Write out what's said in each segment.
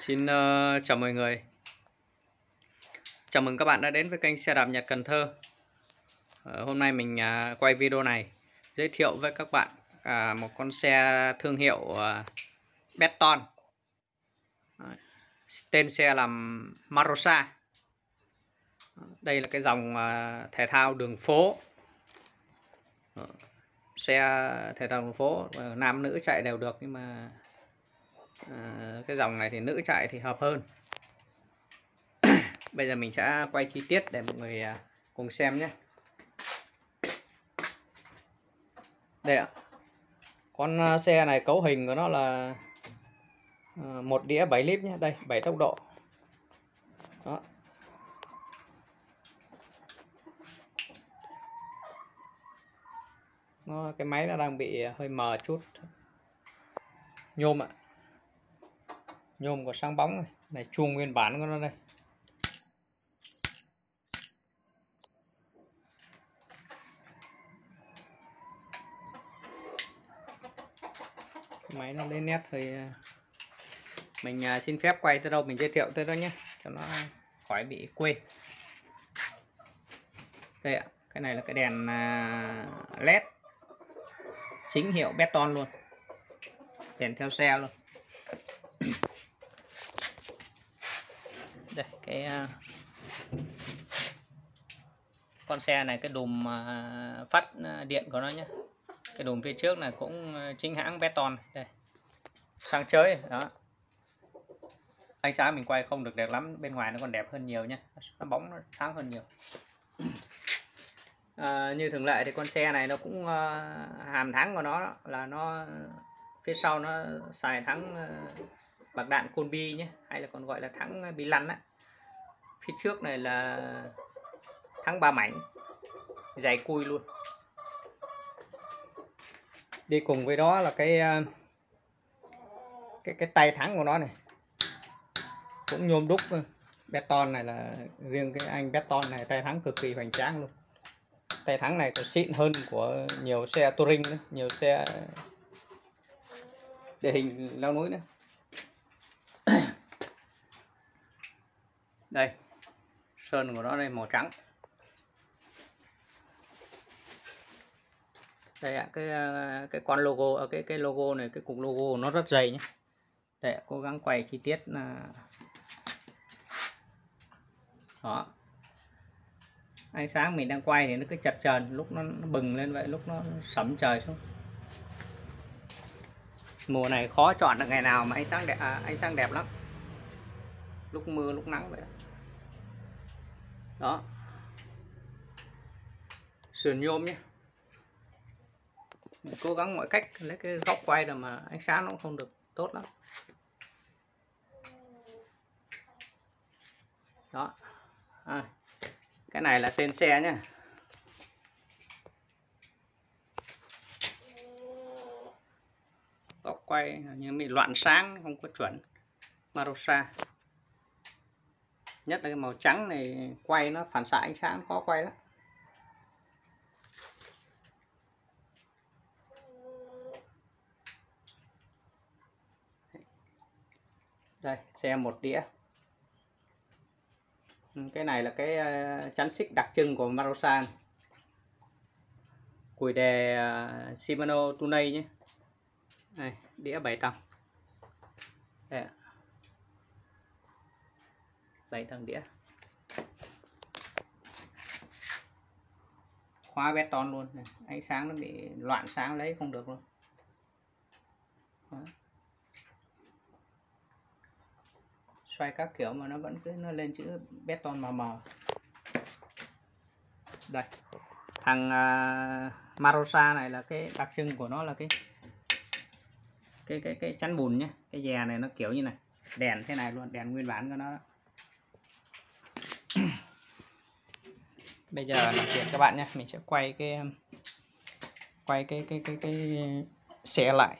Xin chào mọi người. Chào mừng các bạn đã đến với kênh xe đạp Nhật Cần Thơ. Hôm nay mình quay video này giới thiệu với các bạn một con xe thương hiệu Benton. Tên xe là Marosa. Đây là cái dòng thể thao đường phố. Xe thể thao đường phố nam nữ chạy đều được, nhưng mà cái dòng này thì nữ chạy thì hợp hơn. Bây giờ mình sẽ quay chi tiết để mọi người cùng xem nhé. Đây ạ. Con xe này cấu hình của nó là một đĩa 7 lít nhé. Đây, 7 tốc độ. Đó. Cái máy nó đang bị hơi mờ chút. Nhôm ạ. Nhôm có sáng bóng này. Này chuông nguyên bản của nó đây. Máy nó lên nét hơi. Mình xin phép quay tới đâu mình giới thiệu tới đó nhé, cho nó khỏi bị quên. Đây ạ, cái này là cái đèn LED chính hiệu Benton luôn, đèn theo xe luôn. Đây cái con xe này, cái đùm phát điện của nó nhé. Cái đùm phía trước này cũng chính hãng Benton. Đây, sáng chói đó. Ánh sáng mình quay không được đẹp lắm, bên ngoài nó còn đẹp hơn nhiều nhé, nó bóng nó sáng hơn nhiều. Như thường lệ thì con xe này nó cũng hàm thắng của nó là nó phía sau nó xài thắng bạc đạn Combi nhé, hay là còn gọi là thắng bi lăn á. Phía trước này là thắng 3 mảnh dày cui luôn. Đi cùng với đó là cái tay thắng của nó này cũng nhôm đúc. Benton này là riêng cái anh Benton này tay thắng cực kỳ hoành tráng luôn. Tay thắng này còn xịn hơn của nhiều xe touring nữa, nhiều xe địa hình leo núi nữa. Đây, sơn của nó đây màu trắng. Đây ạ, cái con logo, cái logo này, cái cục logo nó rất dày nhé. Đây, cố gắng quay chi tiết là đó. Ánh sáng mình đang quay thì nó cứ chập chờn, lúc nó bừng lên vậy, lúc nó sẫm trời xuống. Mùa này khó chọn được ngày nào mà ánh sáng đẹp lắm. Lúc mưa lúc nắng vậy. Đó. Sườn nhôm nhé. Mình cố gắng mọi cách lấy cái góc quay rồi mà ánh sáng nó không được tốt lắm. Đó. Cái này là tên xe nhé. Góc quay nhưng bị loạn sáng, không có chuẩn. Marosa. Nhất là cái màu trắng này quay nó phản xạ ánh sáng khó quay lắm. Đây, xe một đĩa. Cái này là cái chắn xích đặc trưng của Marosa. Cùi đề Shimano Tunei nhé. Đây, đĩa 7 tầng. Đây, 7 tầng đĩa. Khóa Benton luôn này. Ánh sáng nó bị loạn sáng lấy không được luôn. Đó. Xoay các kiểu mà nó vẫn cứ nó lên chữ Benton mờ mờ. Đây, thằng Marosa này là cái đặc trưng của nó là cái chắn bùn nhé. Cái dè này nó kiểu như này, đèn thế này luôn, đèn nguyên bản của nó đó. Bây giờ làm việc các bạn nhé, mình sẽ quay cái xe lại,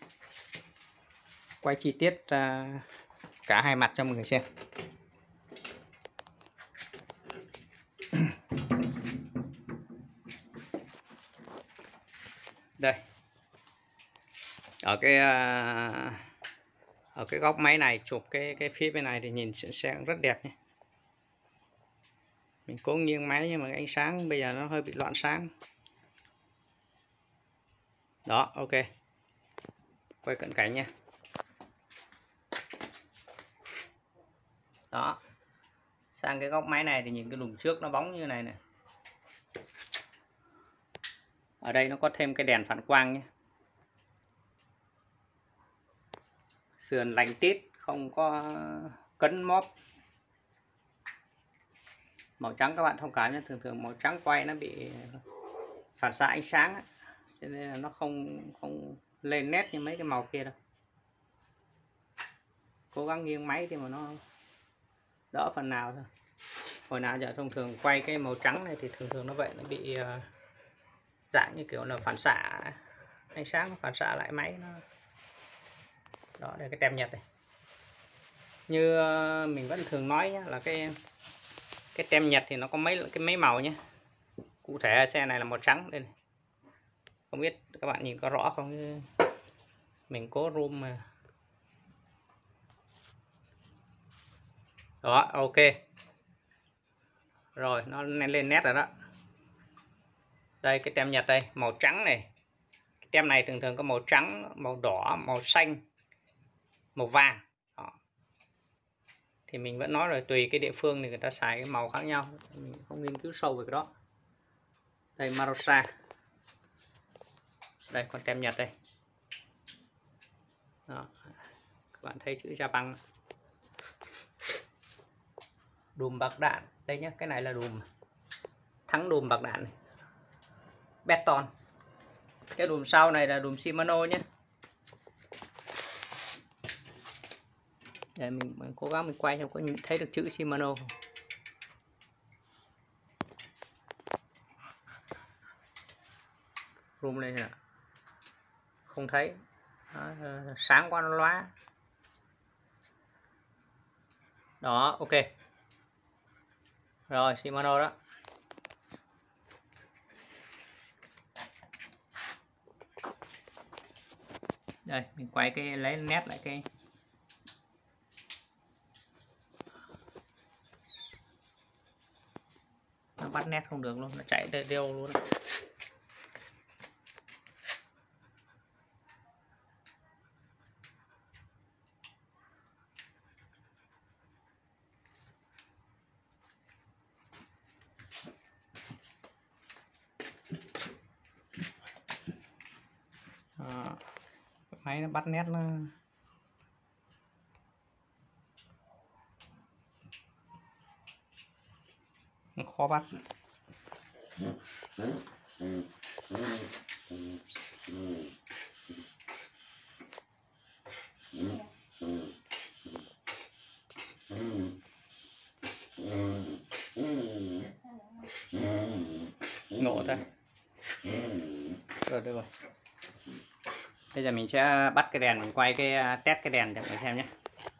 quay chi tiết cả hai mặt cho mọi người xem. Đây, ở Ở cái góc máy này chụp cái phía bên này thì nhìn sẽ rất đẹp nhé. Mình cố nghiêng máy nhưng mà cái ánh sáng bây giờ nó hơi bị loạn sáng. Đó, ok. Quay cận cảnh nha. Đó. Sang cái góc máy này thì nhìn cái đùm trước nó bóng như này nè. Ở đây nó có thêm cái đèn phản quang nhé. Sườn lành tít, không có cấn móp. Màu trắng các bạn thông cảm nhé, thường màu trắng quay nó bị phản xạ ánh sáng ấy. Cho nên là nó không lên nét như mấy cái màu kia đâu. Cố gắng nghiêng máy thì mà nó đỡ phần nào thôi. Hồi nào giờ thông thường quay cái màu trắng này thì thường nó vậy, nó bị dạng như kiểu là phản xạ ánh sáng, nó phản xạ lại máy nó. Đó, đây cái tem Nhật này. Như mình vẫn thường nói nhé, là cái tem Nhật thì nó có mấy màu nhé. Cụ thể xe này là màu trắng đây này. Không biết các bạn nhìn có rõ không, mình cố zoom mà. Đó, ok. Rồi, nó lên nét rồi đó. Đây cái tem Nhật đây, màu trắng này. Cái tem này thường có màu trắng, màu đỏ, màu xanh, màu vàng. Đó. Thì mình vẫn nói rồi, tùy cái địa phương thì người ta xài cái màu khác nhau. Mình không nghiên cứu sâu về cái đó. Đây Marosa. Đây con tem Nhật đây. Đó. Các bạn thấy chữ Japan. Đùm bạc đạn. Đây nhé, cái này là đùm thắng đùm bạc đạn này. Beton. Cái đùm sau này là đùm Shimano nhé. Để mình cố gắng mình quay cho có thấy được chữ Shimano. Zoom lên nè. Không thấy. Đó, sáng quá nó lóa. Đó, ok. Rồi, Shimano đó. Đây, mình quay cái lấy nét lại cái. Nó bắt nét không được luôn, nó chạy đều luôn. Đó. Máy nó bắt nét nó khó bắt. Ngộ ta. Rồi được rồi. Bây giờ mình sẽ bắt cái đèn, mình quay cái test cái đèn cho mọi người xem nhé.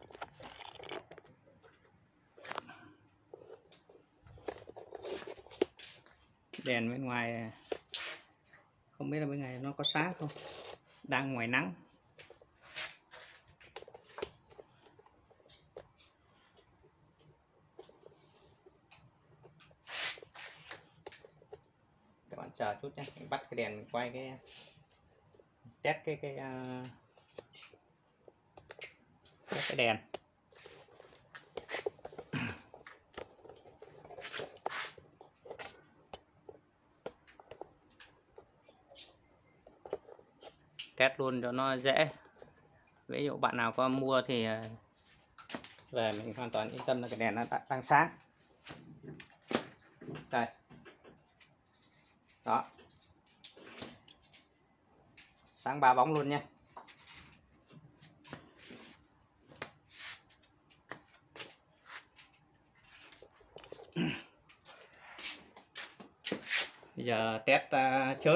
Đèn bên ngoài không biết là bên ngoài nó có sáng không, đang ngoài nắng. Các bạn chờ chút nhé, mình bắt cái đèn, mình quay cái test cái đèn. Test luôn cho nó dễ. Ví dụ bạn nào có mua thì về mình hoàn toàn yên tâm là cái đèn nó đang sáng. Đây. Đó. Sáng 3 bóng luôn nha. Bây giờ test chớn.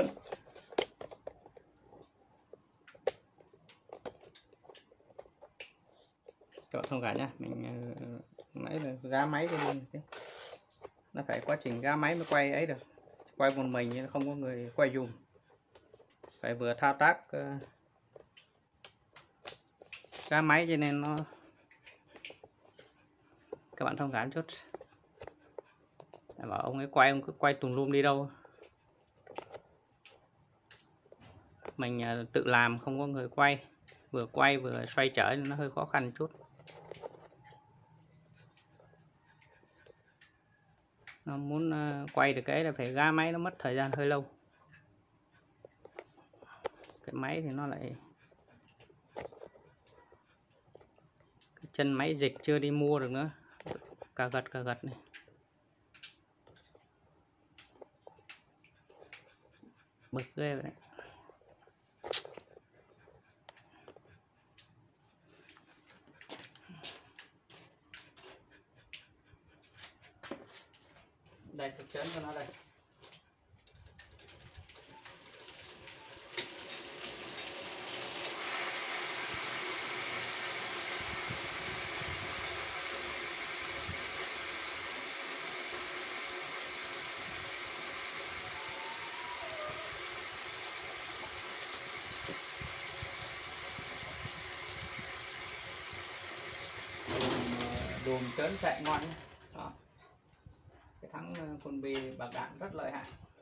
Các bạn thông cảm nhé, mình nãy là gá máy cho nên nó phải quá trình gá máy mới quay ấy được, quay một mình không có người quay dùm, phải vừa thao tác ga máy cho nên nó, các bạn thông cảm chút. Bảo ông ấy quay, ông cứ quay tùm lum đi đâu. Mình tự làm không có người quay vừa xoay trở nên nó hơi khó khăn chút. Nó muốn quay được cái là phải ga máy, nó mất thời gian hơi lâu. Cái máy thì nó lại, cái chân máy dịch chưa đi mua được nữa, cà gật này. Bực ghê vậy đấy. Đây, thực chấn của nó đây. Đùm chớn chạy ngon nhé. Đó. Cái thắng con bì bạc đạn rất lợi hại.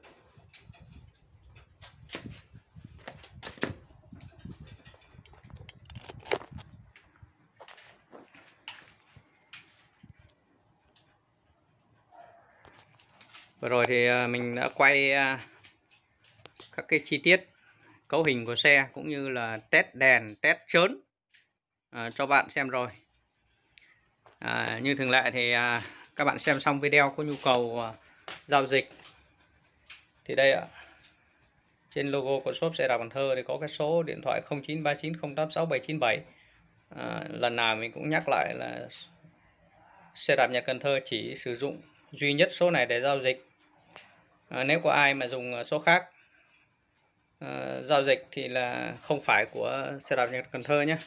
Vừa rồi thì mình đã quay các cái chi tiết cấu hình của xe cũng như là test đèn, test chớn cho bạn xem rồi. Như thường lệ thì các bạn xem xong video có nhu cầu giao dịch thì đây ạ, trên logo của shop xe đạp Cần Thơ thì có cái số điện thoại 0939086797. Lần nào mình cũng nhắc lại là xe đạp nhà Cần Thơ chỉ sử dụng duy nhất số này để giao dịch. Nếu có ai mà dùng số khác giao dịch thì là không phải của xe đạp nhà Cần Thơ nhé.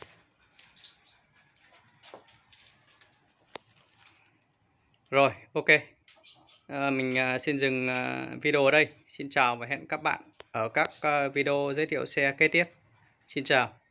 Rồi, ok. Mình xin dừng video ở đây. Xin chào và hẹn các bạn ở các video giới thiệu xe kế tiếp. Xin chào.